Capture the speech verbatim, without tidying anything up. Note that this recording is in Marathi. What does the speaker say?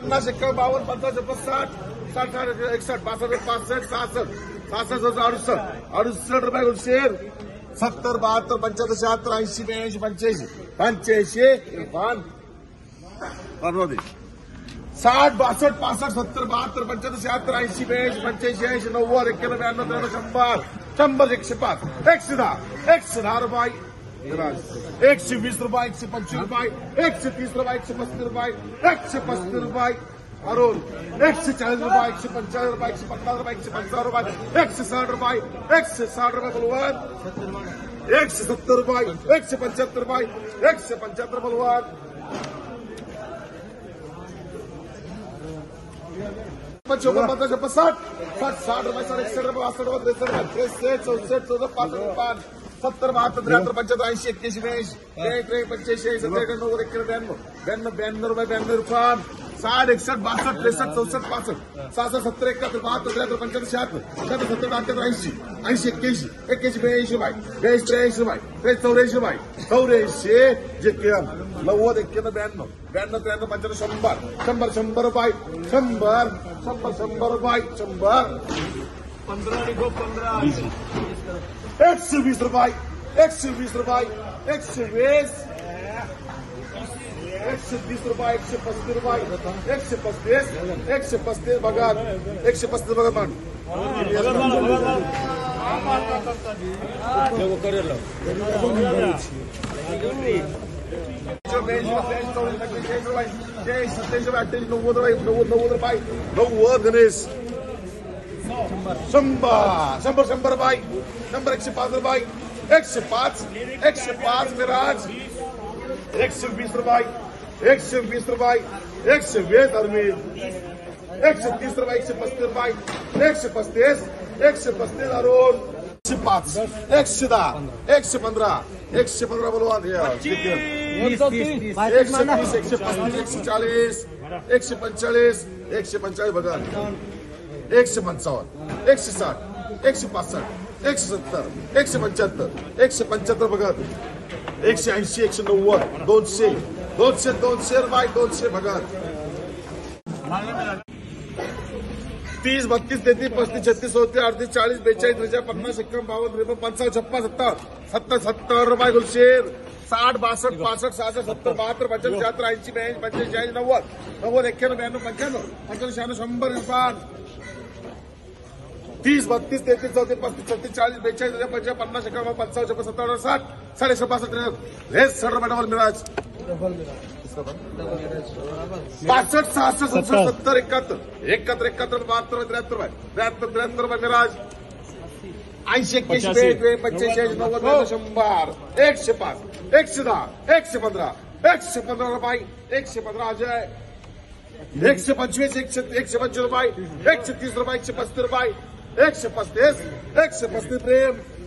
पन्नास एक्कावन्न बावन्न पंचावन्न छप्पन साठ साठ साठ एकसष्ट पासष्ट पासष्ट सहासष्ट सहासष्ट अडुसष्ट अडुसष्ट रुपये गुलशेर सत्तर बहात्तर पंच्याहत्तर शहात्तर ऐंशी ब्याऐंशी पंच्याऐंशी पंच्याऐंशी इरफान साठ बासष्ट पासष्ट सत्तर बहात्तर पंच्याहत्तर शहात्तर ऐंशी ब्याऐंशी पंच्याऐंशी ऐंशी नव्वद एक्क्याण्णव ब्याण्णव त्र्याण्णव शंभर शंभर एकशे पाच एकशे दहा एकशे दहा रुपये एकशे वीस रुपये एकशे पंचवीस रुपये एकशे तीस रुपये एकशे पस्तीस रुपये एकशे पस्तीस रुपये अरुण एकशे चाळीस रुपये एकशे पंचाळीस रुपये एकशे पन्नास रुपये एकशे पंचावन्न रुपये एकशे साठ रुपये एकशे साठ रुपये बलवान एकशे सत्तर रुपये एकशे पंच्याहत्तर रुपये एकशे पंच्याहत्तर बलवान चौपन्न पन्नास छप्पन साठ साठ साठ रुपये साठ एकसष्ट रुपये बासष्ट रुपये त्रेसष्ट रुपये त्रेसष्ट चौसष्ट चौसष्ट पासष्ट पाच सत्तर बहात्तर त्र्याहत्तर पंच्याहत्तर ऐंशी एक्क्याऐंशी ब्याऐंशी त्र्याऐंशी पंच्याऐंशी सत्तर नव्वद एक्क्याण्णव ब्याण्णव ब्याण्णव ब्याण्णव रुपये ब्याण्णव रुपये साठ एकसष्ट बासष्ट त्रेसष्ट चौसष्ट पासष्ट सहासष्ट सत्तर एकाहत्तर बहात्तर त्र्याहत्तर पंच्याहत्तर शहात्तर शहात्तर सत्तर अठ्याहत्तर ऐंशी ऐंशी एक्क्याऐंशी एक्क्याऐंशी ब्याऐंशी रुपये ब्याऐंशी त्र्याऐंशी रुपये त्रेस चौऱ्याऐंशी रुपये चौऱ्याऐंशी जे नव्वद एक्क्याण्णव ब्याण्णव ब्याण्णव त्र्याण्णव पंच्याण्णव शंभर शंभर शंभर रुपये शंभर शंभर शंभर रुपये शंभर पंधरा पंधरा एकशे वीस रुपये एकशे वीस रुपये एकशे वीस एकशे तीस रुपये एकशे पस्तीस रुपये एकशे पस्तीस एकशे पस्तीस बघा एकशे पस्तीस बघा मान सत्याऐंशी रुपये अठ्ठ्याऐंशी नव्वद रुपये नव्वद नव्वद रुपये नव्वद गणेश शंभर शंभर शंभर रुपये शंभर एकशे पाच रुपये एकशे पाच एकशे पाच मिराज एकशे वीस रुपये एकशे वीस रुपये एकशे वीस अरविंद एकशे तीस रुपये एकशे पस्तीस रुपये एकशे पस्तीस एकशे पस्तीस अरुण एकशे पाच एकशे दहा एकशे पंधरा एकशे पंधरा बलवान एकशे तीस एकशे पस्तीस एकशे चाळीस एकशे पंचेचाळीस एकशे पंचेचाळीस बघा एकशे पंचावन्न एकशे साठ एकशे पासष्ट एकशे सत्तर एकशे पंच्याहत्तर एकशे पंच्याहत्तर बघा एकशे ऐंशी एकशे नव्वद दोनशे दोनशे दोनशे रुपये दोनशे बघा तीस बत्तीस तेहतीस पस्तीस छत्तीस चौतीस अडतीस चाळीस बेचाळीस त्रेचाळीस पन्नास एक्कावन्न बावन्न त्रेपन्न पंचावन्न छप्पन सत्तर सत्तर सत्तर रुपये गुलशेर साठ बासष्ट पासष्ट सहासष्ट सत्तर बहात्तर पंच्याहत्तर शहात्तर ऐंशी ब्याऐंशी पंच्याऐंशी ऐंशी नव्वद नव्वद एक्क्याण्णव ब्याण्णव पंच्याण्णव पंच्याण्णव शहाण्णव शंभर इरफान तीस बत्तीस तेहतीस चौतीस पस्तीस छत्तीस चाळीस बेचाळीस पंचाळीस पन्नास एकावन्न पंचावन्न छप्पन सत्तावन्न साठ साडे पासष्ट त्रेसष्ट सठ रुपये डबल मिराज पासष्ट सहासष्ट सत्तर सत्तर एकाहत्तर एकाहत्तर एकाहत्तर बहात्तर त्र्याहत्तर रुपये त्र्याहत्तर त्र्याहत्तर रुपये मिराज ऐंशी एक्क्याऐंशी पंच्याऐंशी ऐंशी नव्वद शंभर एकशे पाच एकशे दहा एकशे पंधरा एकशे पंधरा रुपये एकशे पंधरा अजय एकशे पंचवीस एकशे एकशे पंचवीस रुपये एकशे तीस रुपये एकशे पस्तीस रुपये एकशे पस्तीस एकशे पस्तीस प्रेम